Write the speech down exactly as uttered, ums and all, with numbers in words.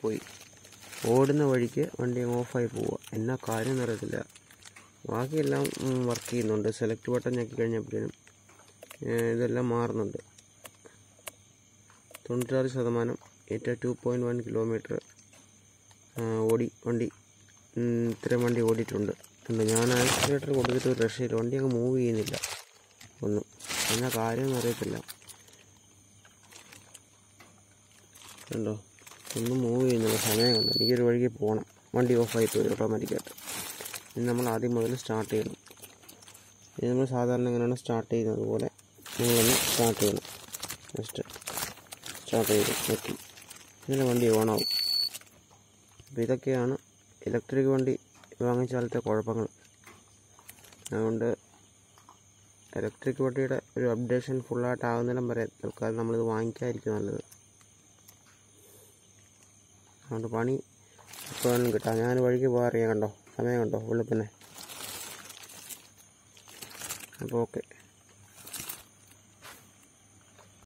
പോയി. ഓടുന്ന വഴിക്ക് വണ്ടി ഓഫായി പോവുക. എന്നാ കാര്യം എന്നറിയത്തില്ല. ബാക്കിയെല്ലാം വർക്ക് ചെയ്യുന്നുണ്ട്. സെലക്ട് ബട്ടൺ ഞെക്കി കഴിഞ്ഞപ്പോഴേനും ഇതെല്ലാം മാറുന്നുണ്ട്. തൊണ്ണൂറ്റാറ് ശതമാനം ഏറ്റ ടു പോയിൻറ്റ് വൺ കിലോമീറ്റർ ഓടി വണ്ടി. ഇത്രയും വണ്ടി ഓടിയിട്ടുണ്ട്. ഉണ്ട് ഞാൻ ആക്സിലേറ്റർ കൊടുത്തിട്ട് ഒരു രക്ഷയില്ല. വണ്ടി അങ്ങ് മൂവ് ചെയ്യുന്നില്ല. ഒന്നും എന്നാ കാര്യം എന്നറിയത്തില്ല. കണ്ടോ, ഒന്നും മൂവ് ചെയ്യുന്നില്ല. സമയം കണ്ടോ. എനിക്കൊരു വഴിക്ക് പോകണം. വണ്ടി ഓഫായി പോയി ഓട്ടോമാറ്റിക്കായിട്ട്. ഇനി നമ്മൾ ആദ്യം മുതൽ സ്റ്റാർട്ട് ചെയ്യണം. ഇനി നമ്മൾ സാധാരണ എങ്ങനെയാണ് സ്റ്റാർട്ട് ചെയ്യുന്നത് അതുപോലെ നിങ്ങളൊന്ന് സ്റ്റാർട്ട് ചെയ്യണം. ജസ്റ്റ് സ്റ്റാർട്ട് ചെയ്ത് നോക്കി ഇങ്ങനെ വണ്ടി ഓണാവും. അപ്പോൾ ഇതൊക്കെയാണ് ഇലക്ട്രിക് വണ്ടി വാങ്ങിച്ചാലത്തെ കുഴപ്പങ്ങൾ. അതുകൊണ്ട് ഇലക്ട്രിക് വണ്ടിയുടെ ഒരു അപ്ഡേഷൻ ഫുള്ളായിട്ട് ആകുന്നിടം വരെ തൽക്കാലം നമ്മളിത് വാങ്ങിക്കാതിരിക്കും നല്ലത്. അതുകൊണ്ട് പണി എപ്പോഴും കിട്ടാം. ഞാൻ വഴിക്ക് പോകാറിയാം. കണ്ടോ, സമയം കണ്ടോ വെളുപ്പിനെ. അപ്പോൾ ഓക്കെ.